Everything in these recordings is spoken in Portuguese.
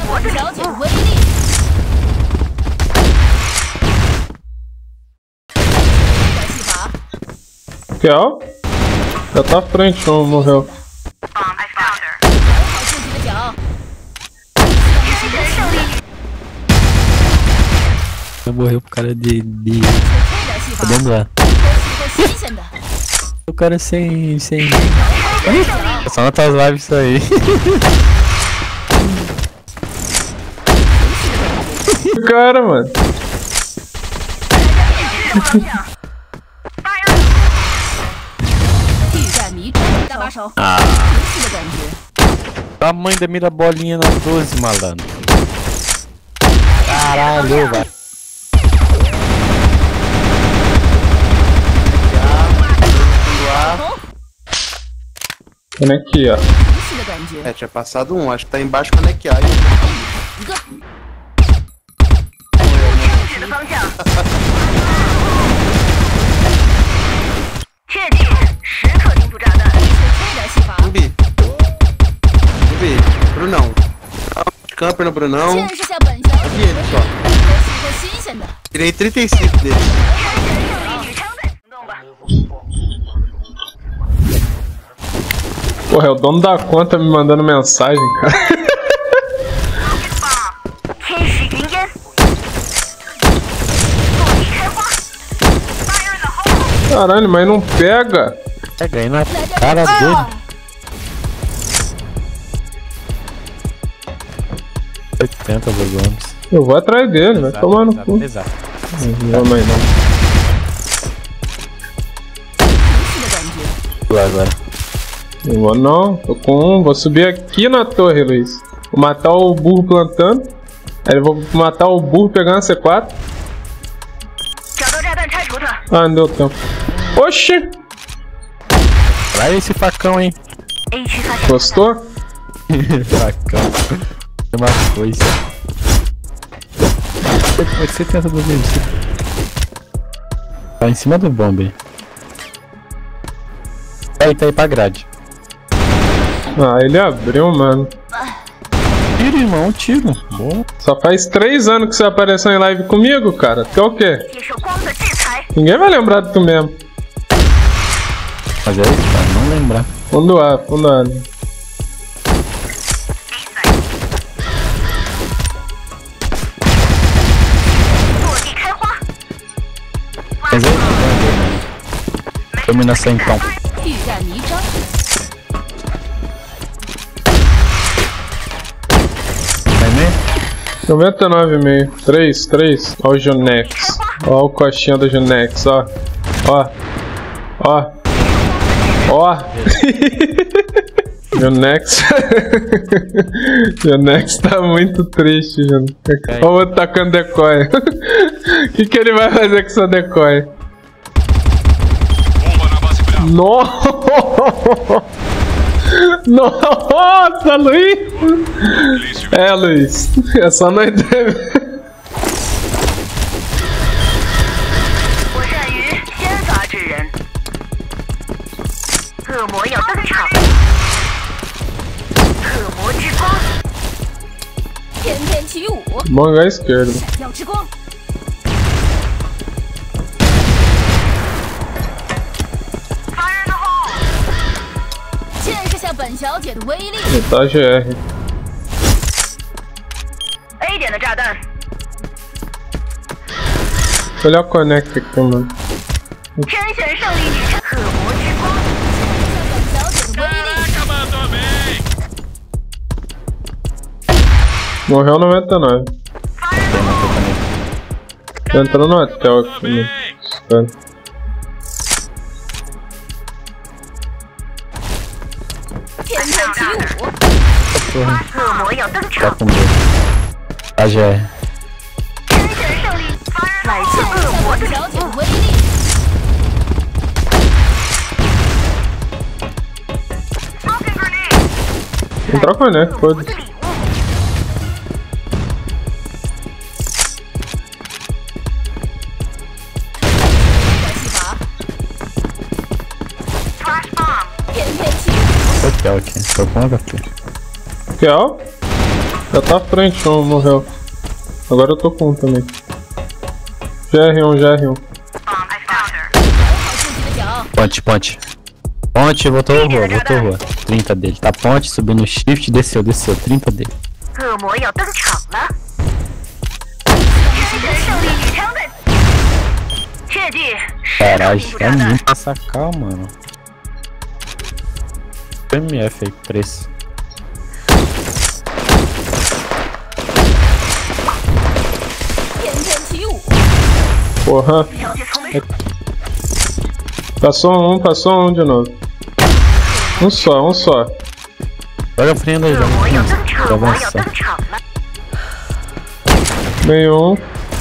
本小姐的威力。戏法。 Que ó? Já tá à frente, não morreu. 好自己的脚。 Morreu pro cara de... 这个戏法。 Vamos lá. 新鲜的。 O cara sem... Só nas tuas lives isso aí. Cara, mano. 地战迷阵，大把手。 Ah. 熟悉的感觉。 Tamanho da mira bolinha na 12, malandro. Caralho, vai. Aqui, ó. 熟悉的感觉。 É, tinha passado um, acho que tá embaixo com a Nekiai. 一个。 指的方向。切记，时刻盯住炸弹。 这点戏法。 Zumbi. Zumbi. Brunão. Camper no Brunão. 见识下本小姐 Vi ele só. 我喜欢新鲜的。 Tirei 35 dele. 举枪再行动吧。 Porra, é o dono da conta me mandando mensagem, cara. 天使云烟。落地开花。Fire in the hole。 Caralho, mas não pega. Pega aí na cara dele. 80 Gomes. Eu vou atrás dele, vai tomar no cu. Exato. Não vou mais não. 熟悉的感觉。 Vou agora. Não vou não, tô com um. Vou subir aqui na torre, Luiz. Vou matar o burro plantando. Aí eu vou matar o burro pegando a C4. 找到炸弹拆除它。 Ah, não deu tempo. Oxi! Traz esse facão, hein? A 区发现。 Gostou? Facão. É uma coisa. Como é que você tenta fazer isso? Tá em cima do bombe. Aí, tá aí pra grade. Ah, ele abriu, mano. Tiro, irmão, tiro. Boa. Só faz 3 anos que você apareceu em live comigo, cara. Tu é o quê? 接受光的制裁。 Ninguém vai lembrar de tu mesmo. Mas é isso, cara, não lembrar. Fundo A, fundo A. 落地开花。 Mas é isso, dominação então. 地战迷阵。 Vai ver? 99,5. 3. Ó o Junex. Ó o coxinha do Junex, ó. Ó. Ó. Ó. Junex. Junex tá muito triste, Junex. Ó o outro tacando decoy. O que ele vai fazer com essa decoy? Nossa! Nossa, Luiz! É, Luiz. É só nós dois. 我善于先发制人。恶魔要登场。恶魔之光。 翩翩起舞。 Bom lugar esquerdo. 闪耀之光。 Fire in the hole。 见识下本小姐的威力。 Tá GR. A 点的炸弹。 Olha o connect aqui, mano. 天选胜利女神。恶魔之光。 见识下本小姐的威力。 Morreu 99. Fire in the hole。 Tá entrando no hotel aqui, mano. Espera. 翩翩起舞。 恶魔要登 Tá 场。 com medo. A GR. 天选胜利。Fire in the 来 hole。 见识下本小姐的威力。 Smoking grenade。 Entrou connect, foda-se. 礼物。 戏法。 Flash bomb。 翩翩起舞。 Hotel aqui. Tô com HP. Que ó? Já tá à frente, um morreu. Agora eu tô com um também. GR1, GR1. Ponte. Ponte, voltou rua. 30 dele. Tá ponte, subiu no shift, desceu. 30 dele. 恶魔要登场了！天神胜利女枪们，切记， Caralho, é muito pra sacar, mano. MF aí, preço. Porra. Passou um de novo. Um só. Joga a frente aí, 恶魔要登场， joga 我要 avançar. 登场了！ Nenhum.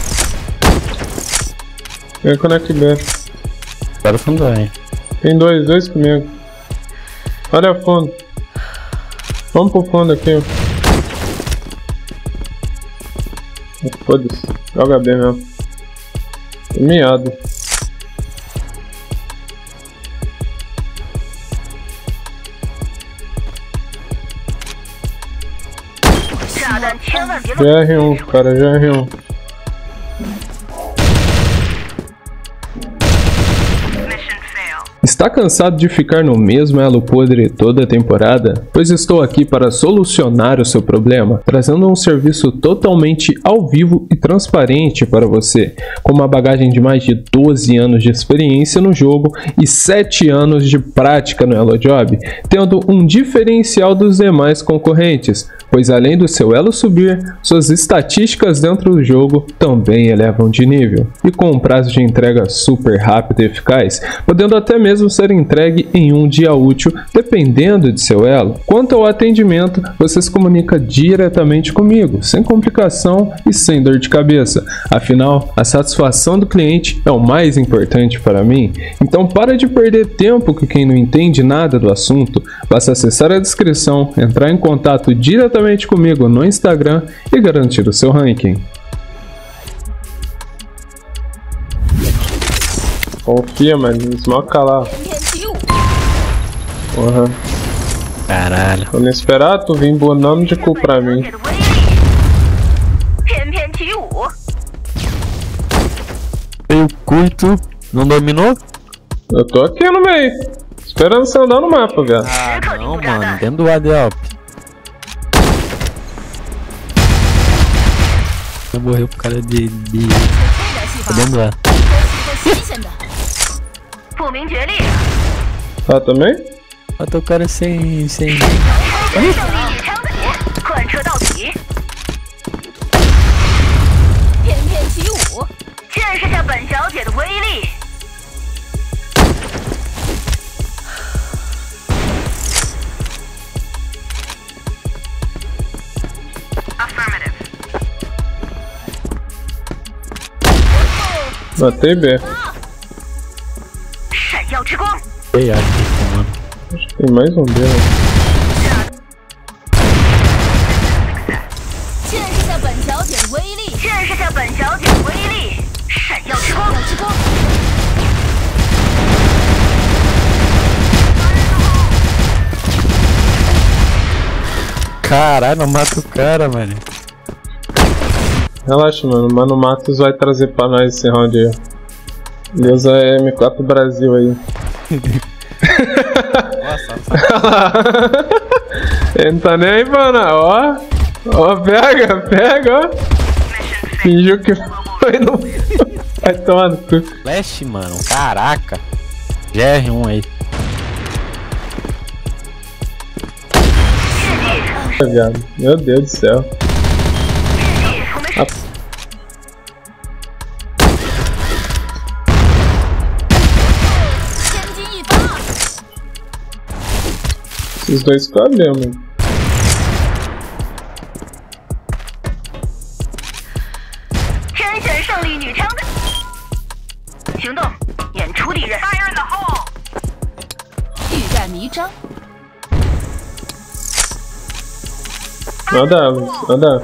Vem conectar B. Agora o fundo aí. Tem dois comigo. Olha o fundo. Vamos pro fundo aqui. Foda-se. Joga B mesmo. Miado. GR1, cara, GR1. Está cansado de ficar no mesmo elo podre toda a temporada? Pois estou aqui para solucionar o seu problema, trazendo um serviço totalmente ao vivo e transparente para você, com uma bagagem de mais de 12 anos de experiência no jogo e 7 anos de prática no Elo Job, tendo um diferencial dos demais concorrentes, pois além do seu elo subir, suas estatísticas dentro do jogo também elevam de nível, e com um prazo de entrega super rápido e eficaz, podendo até mesmo ser entregue em um dia útil, dependendo de seu elo. Quanto ao atendimento, você se comunica diretamente comigo, sem complicação e sem dor de cabeça. Afinal, a satisfação do cliente é o mais importante para mim. Então para de perder tempo com quem não entende nada do assunto, basta acessar a descrição, entrar em contato diretamente comigo no Instagram e garantir o seu ranking. Confia, mano. Smoca lá. Porra. Caralho. Quando esperar, tu vem bonando de cu pra mim. 翩翩起舞， Eu curto. Não dominou? Eu tô aqui no meio. Esperando você andar no mapa, velho. Ah, não, mano. Dentro do ADL. Eu morri pro cara de... Tá dentro do ar. 不明觉厉， Tá também? Mata o cara sem... 天神胜利女枪们，贯彻到底，翩翩起舞，见识下本小姐的威力。 Matei B. 闪耀之光， Ei, aqui, mano. Tem mais um B, né? 见识下本小姐的威力！ 见识下本小姐的威力，闪耀之光，之光。 Caralho, não mata o cara, mano. Relaxa, mano. O Mano Matos vai trazer pra nós esse round aí. Ele usa M4 Brasil aí. Nossa, Ele não tá nem aí, mano. Ó. Ó, pega, ó. Fingiu que foi no... Vai tomar no cu. Flash, mano. Caraca. GR1 aí. Viado. Meu Deus do céu. Esses dois cabem, mano. 天选胜利女枪队，行动，演出敌人。Fire in the hole！ 欲盖弥彰。 Nada, Alex. Nada.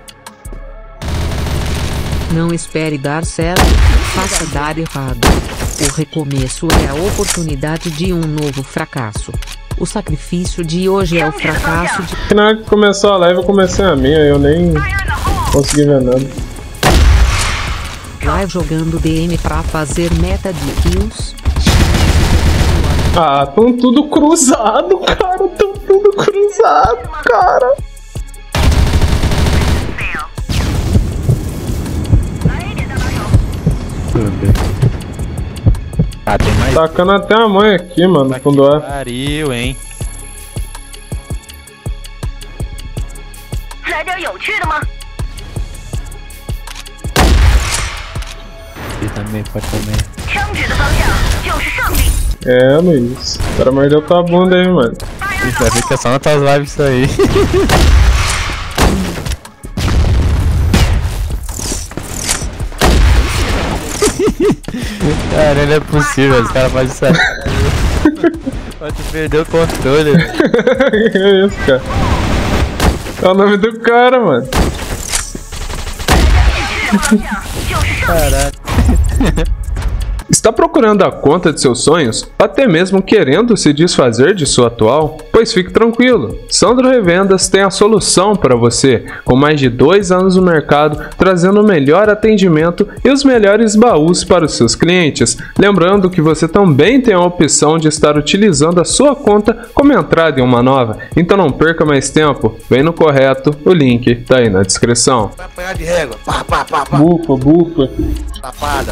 Não espere dar certo, faça dar errado. O recomeço é a oportunidade de um novo fracasso. O sacrifício de hoje é o fracasso de... Na hora que começou a live eu comecei a minha, eu nem consegui ver nada. Vai jogando DM pra fazer meta de kills. Ah, tão tudo cruzado, cara. Tão tudo cruzado, cara. Ah, tem mais. Tacando até a mãe aqui, mano, no fundo ar. Pariu, hein? 来点有趣的吗？ E também, pode também. 枪指的方向就是胜利。 É, Luiz. O cara mordeu tua bunda aí, mano. Vai ver que é só nas tuas lives isso aí. Cara, não é possível, os caras fazem isso aí. Pode perder o controle. Que é isso, cara? É o nome do cara, mano. Caralho. Está procurando a conta de seus sonhos? Ou até mesmo querendo se desfazer de sua atual? Pois fique tranquilo, Sandro Revendas tem a solução para você, com mais de 2 anos no mercado, trazendo o melhor atendimento e os melhores baús para os seus clientes. Lembrando que você também tem a opção de estar utilizando a sua conta como entrada em uma nova, então não perca mais tempo, vem no correto, o link tá aí na descrição. Vai apanhar de régua. Pá, pá, pá, pá. Bufa, bufa. Tapada.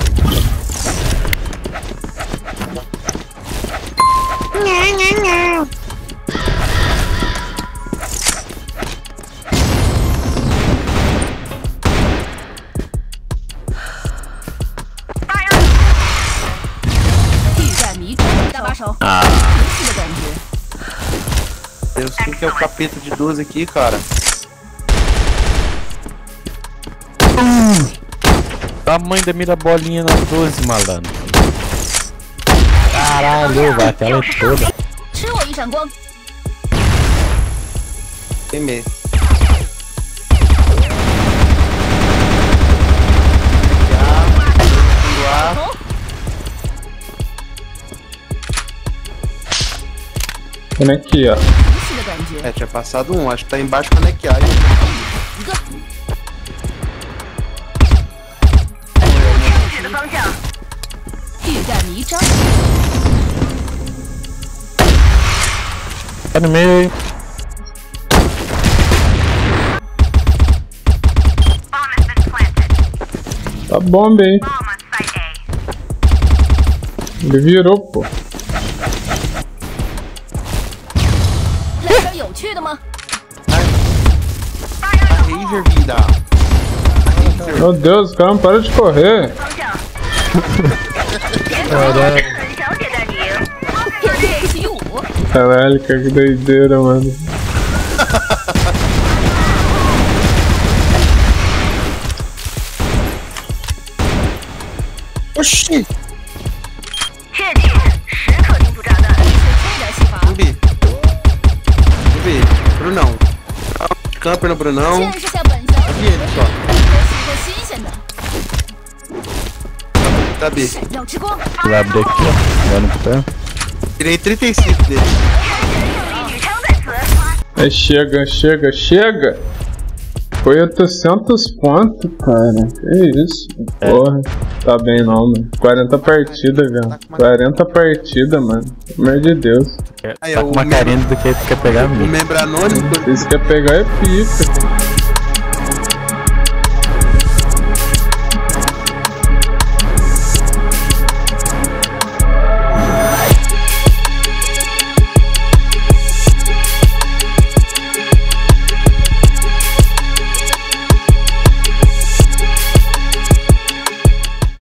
Eu sei que é o capeta de 12 aqui, cara. Tamanho da mira bolinha na 12, malandro. Caralho, vai aquela é toda. 吃我一闪光。 Tem medo. Vem aqui, ó. 熟悉的感觉。 É, tinha passado um, acho que tá embaixo com a neckeye. 一个。 枪指的方向欲盖弥彰。 Tá no meio aí. Bomb has been planted. Tá bomba, hein? Bomb on site A. Ele virou, pô. 来点有趣的吗？ A Ranger, vida. Meu Deus, o cara não para de correr. 方向。很小姐带你赢。 变练习舞。 Caralho, cara, que doideira, mano. Oxi! 切记，时刻盯住炸弹。 推点戏法。 Zumbi. Zumbi. Brunão. Camper no Brunão. 见识下本小姐， E ele só. 都是一个新鲜的。 Tá B. 闪耀之光。 Vai abrir aqui, ó. Vai no pé. Tirei 35 dele. 胜利女称在此。 Aí chega, chega, chega! Foi 800 pontos, cara. Que isso? Porra. Tá bem não, mano. 40 partidas, velho. 40 partidas, mano. Pelo amor de Deus. Aí, Tá com uma carinha do que tu quer pegar, O amigo. membro anônimo. Se você quer pegar é pica.